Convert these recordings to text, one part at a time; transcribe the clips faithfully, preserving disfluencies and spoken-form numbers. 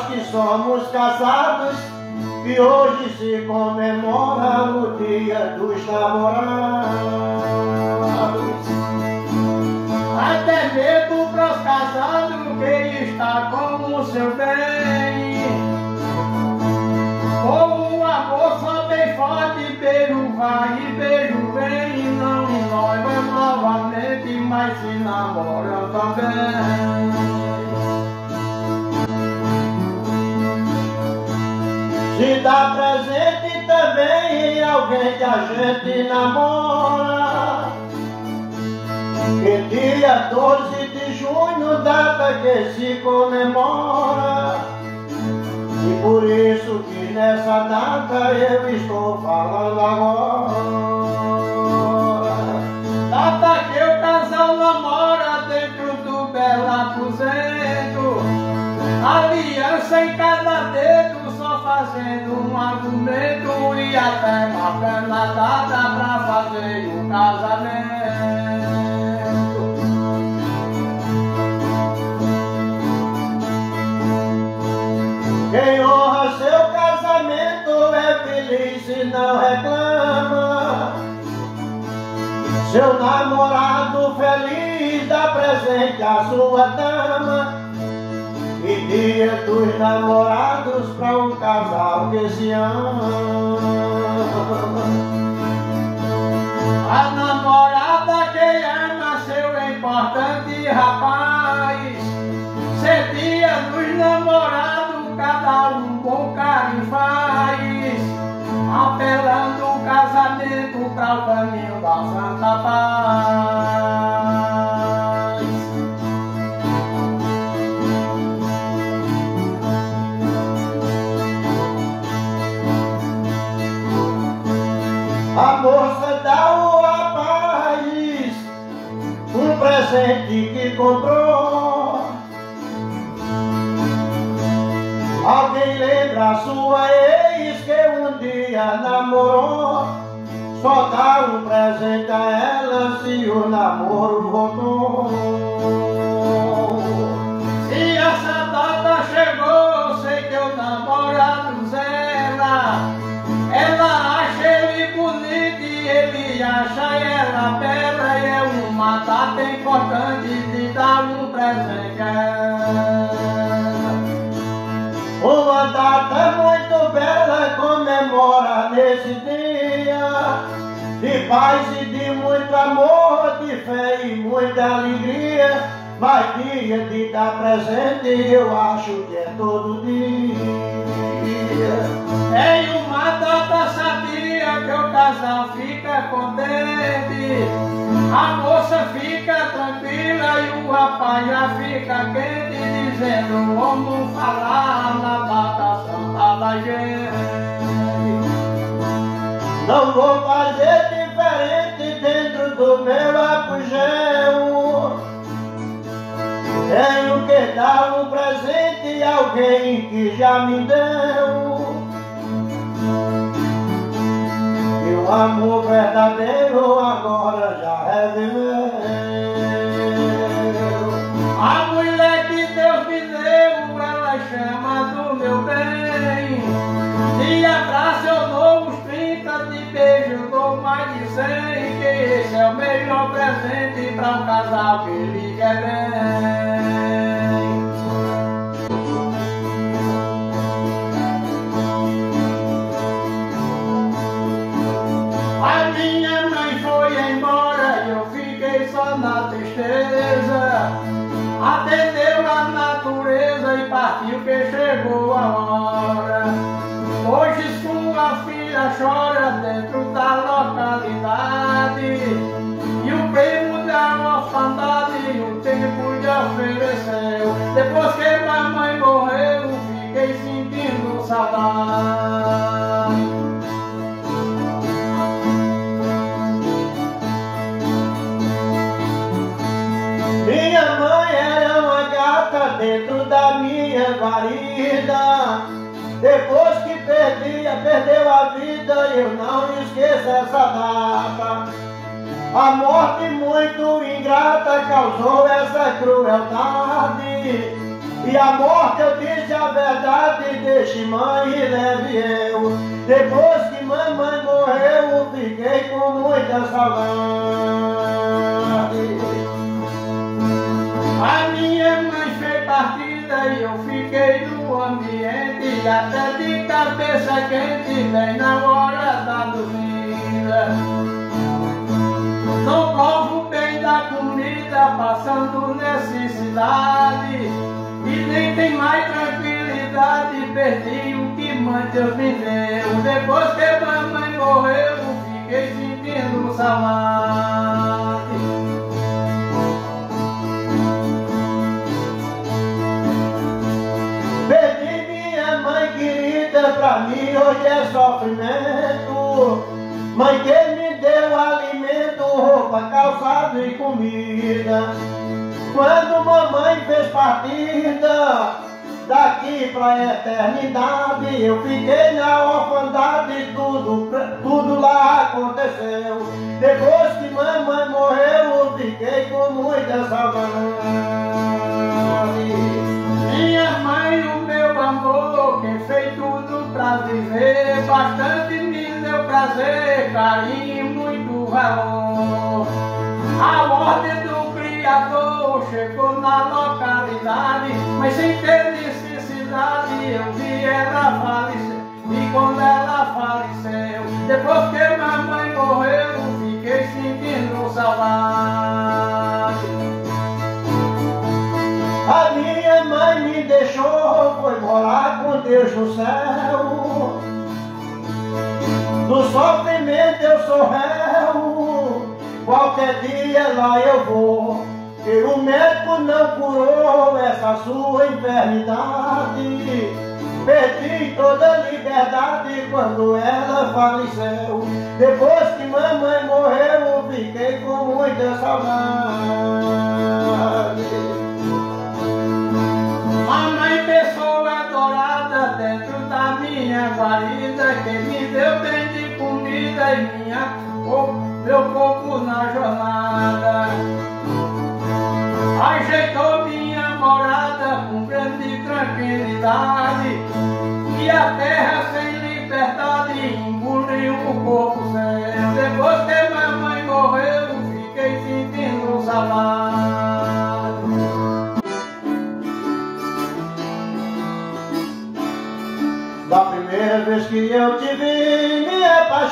que somos casados, que hoje se comemora o dia dos namorados. Até mesmo para os casados que está com o seu bem, com o amor só bem forte, beijo vai e beijo vem, e não noiva novamente, mas se namoram também. Se dá presente também em alguém que a gente namora, que dia doze de junho, data que se comemora, e por isso que nessa data eu estou falando agora. Data que o casal namora dentro do belo aposento, aliança em cada dedo, fazendo um argumento e até marcando a data pra fazer o casamento. Quem honra seu casamento é feliz e não reclama. Seu namorado feliz dá presente à sua dama. E dia dos namorados pra um casal que se ama. A namorada que ama seu importante rapaz, ser dia dos namorados, cada um bom carinho faz, apelando o casamento pra o caminho da Santa Paz. A moça dá ao rapaz um presente que comprou. Alguém lembra a sua ex que um dia namorou? Só dá um presente a ela se o namoro voltou. Se essa data chegou, sei que o namorado zela. Ela acha ele bonito e ele acha ela bela, e é uma data importante de dar um presente a ela. Uma data muito bela comemora nesse dia, de paz e de muito amor, de fé e muita alegria. Mas dia de dar presente eu acho que é todo dia. Em uma data sabia que o casal fica contente, a moça fica tranquila e o rapaz já fica quente, dizendo vamos falar na data santa da gente. Não vou fazer diferente dentro do meu apogeu. Tenho que dar um presente a alguém que já me deu. E o amor verdadeiro agora já reviveu. A mulher que Deus me deu, ela chama do meu bem. De abraço eu dou uns trinta, de beijo eu dou mais de cem. Que esse é o melhor presente para um casal que lhe quer bem. A minha mãe foi embora e eu fiquei só na tristeza. Atendeu a natureza e partiu que chegou a hora. Hoje sua filha chora dentro da localidade, e o primo da orfandade o tempo lhe ofereceu. Depois que mamãe morreu, fiquei sentindo saudade. Minha mãe era uma gata dentro da minha guarida. Depois que perdia, perdeu a vida, eu não esqueço essa data. A morte muito ingrata causou essa crueldade. E a morte eu disse a verdade, deixe mãe e leve eu. Depois que mamãe morreu, eu fiquei com muita saudade. A minha mãe fez partida e eu fiquei no ambiente, até de cabeça quente, bem na hora da dormida. Não provo bem da comida, passando necessidade, e nem tem mais tranquilidade, perdi o que mãe Deus me deu. Depois que mamãe morreu, eu fiquei sentindo saudade. Perdi minha mãe querida, pra mim hoje é sofrimento. Mãe que me deu alimento, roupa, calçado e comida. Quando mamãe fez partida, daqui pra eternidade, eu fiquei na orfandade, tudo, tudo lá aconteceu. Depois que mamãe morreu, eu fiquei com muita saudade. Minha mãe, o meu amor, quem fez tudo pra viver, bastante me deu prazer, carinho e muito valor. A ordem do Criador chegou na localidade, mas sem ter necessidade, eu vi ela falecer. E quando ela faleceu, depois que mamãe morreu, eu fiquei sentindo saudade. A minha mãe me deixou, foi morar com Deus no céu. Do sofrimento eu sou réu, qualquer dia lá eu vou. E o médico não curou essa sua enfermidade. Perdi toda a liberdade quando ela faleceu. Depois que mamãe morreu, eu fiquei com muita saudade. Mamãe, pessoa adorada dentro da minha guarida, que me deu bem de comida e minha, oh, meu corpo na jornada. Ajeitou minha morada com grande tranquilidade, e a terra sem liberdade engoliu o corpo seu. Depois que mamãe morreu, fiquei sentindo saudade. Da primeira vez que eu te vi, me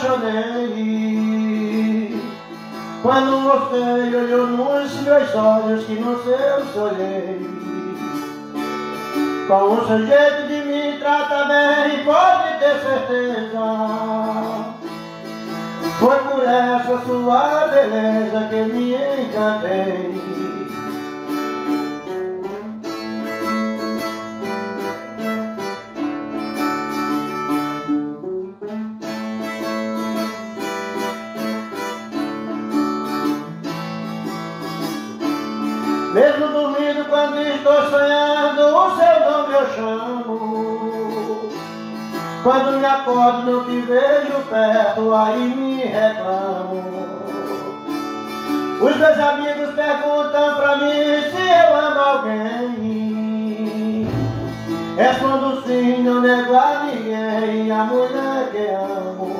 apaixonei. Quando você olhou nos meus olhos, que nos seus olhei. Com o seu jeito de me tratar bem, pode ter certeza. Foi por essa sua beleza que me encantei. Mesmo dormindo, quando estou sonhando, o seu nome eu chamo. Quando me acordo, não te vejo perto, aí me reclamo. Os meus amigos perguntam pra mim se eu amo alguém. Respondo sim, não nego a ninguém, a mulher que amo.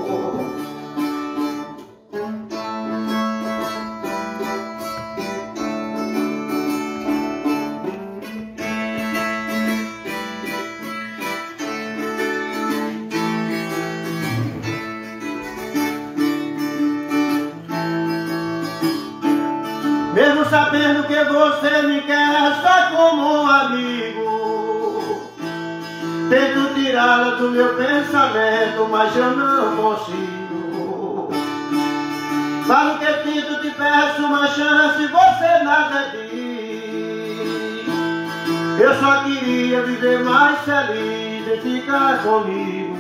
Mesmo sabendo que você me quer só como um amigo, tento tirá-la do meu pensamento, mas eu não consigo. Falo que sinto, te peço uma chance, você nada diz. Eu só queria viver mais feliz e ficar comigo.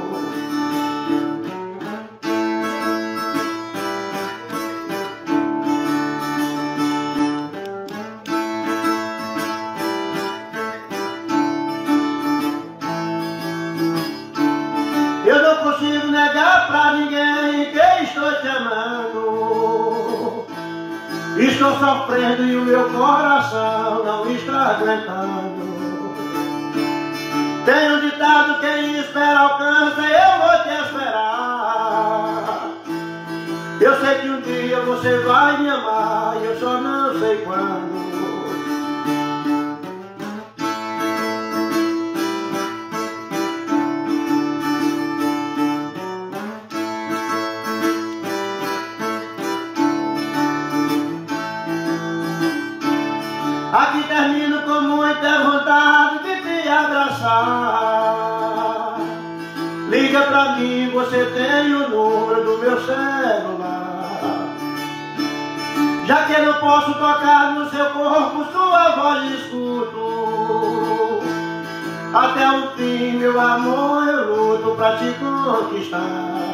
Eu não consigo negar pra ninguém que estou te amando. Estou sofrendo e o meu coração não está aguentando. Tem um ditado, quem espera alcança, eu vou te esperar. Eu sei que um dia você vai me amar, eu só não sei quando. Aqui termino com muita vontade de te abraçar. Liga pra mim, você tem o número do meu celular. Já que eu não posso tocar no seu corpo, sua voz escuto. Até o fim, meu amor, eu luto pra te conquistar.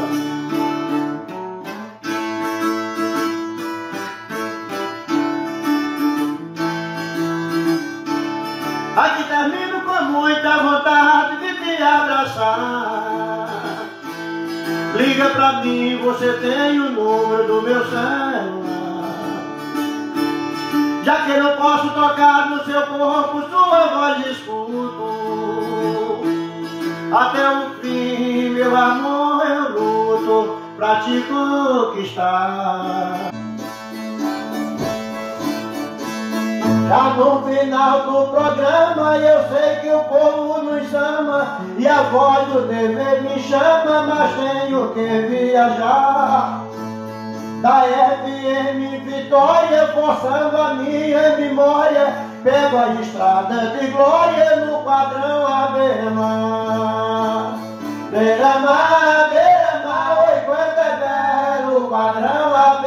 Aqui termino com muita vontade de te abraçar. Liga pra mim, você tem o número do meu celular. Já que eu não posso tocar no seu corpo, sua voz escuto. Até o fim, meu amor, eu luto pra te conquistar. Já no final do programa eu sei que o povo nos ama e a voz do dever me chama, mas tenho que viajar. Da F M Vitória, forçando a minha memória, pego a estrada de glória no padrão à beira-mar. Beira-mar, beira-mar, oi quanto é belo o padrão à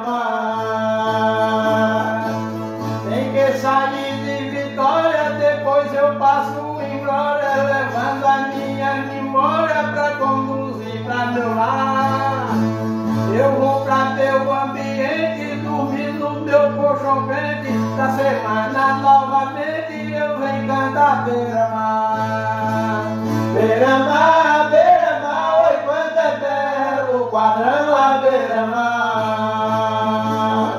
beira-mar. Saí de Vitória, depois eu passo em glória, levando a minha memória pra conduzir pra meu lar. Eu vou pra teu ambiente, dormir no meu colchão quente, da semana novamente eu venho cantar beira-mar. Beira-mar, beira-mar, oi quanto é belo o padrão à beira-mar.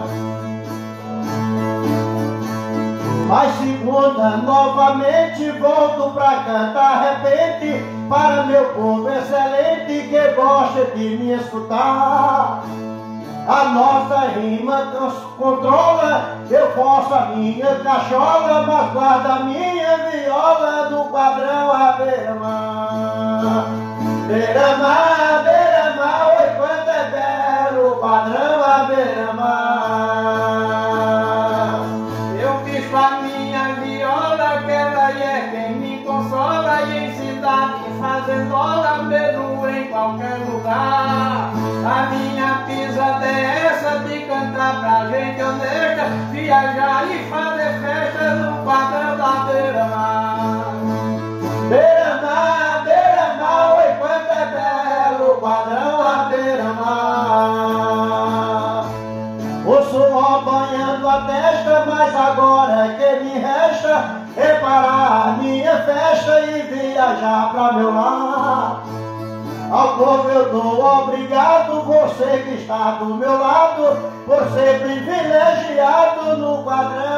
Mas segunda novamente volto pra cantar repente para meu povo excelente que gosta de me escutar. A nossa rima controla, eu forço a minha cachola, mas guarda a minha viola do padrão à beira-mar. Beira-mar, beira-mar, oi quanto é belo o padrão à beira-mar. Eu fiz pra minha viola, que ela é quem me consola, e em cidade fazendola, mesmo em qualquer lugar. A minha pisada é essa de cantar pra gente honesta, viajar e fazer festa no padrão da beira-mar. Beira-mar, beira-mar, oi quanto é belo o padrão à beira-mar. O suor banhando a testa, mas agora que me resta é parar minha festa e viajar pra meu lar. Ao povo eu dou obrigado, você que está do meu lado, por ser privilegiado no padrão